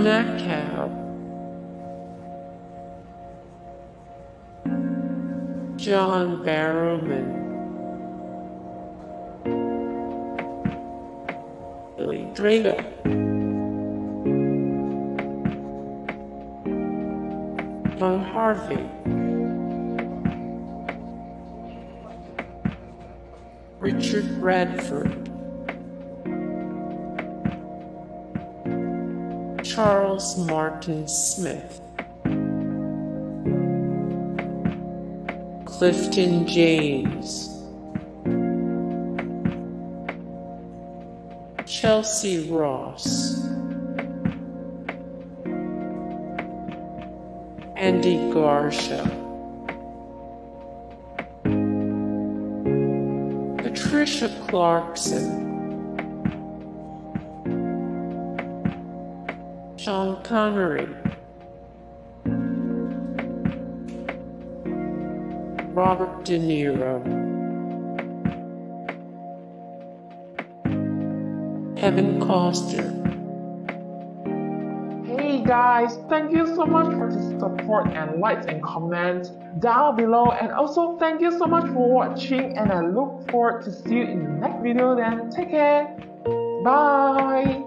Macau, John Barrowman, Billy Drago, Von Harvey, Richard Bradford, Charles Martin Smith, Clifton James, Chelsea Ross, Andy Garcia, Patricia Clarkson, Sean Connery, Robert De Niro, Kevin Costner. Hey guys, thank you so much for the support and likes and comments down below, and also thank you so much for watching, and I look forward to see you in the next video. Then take care, bye.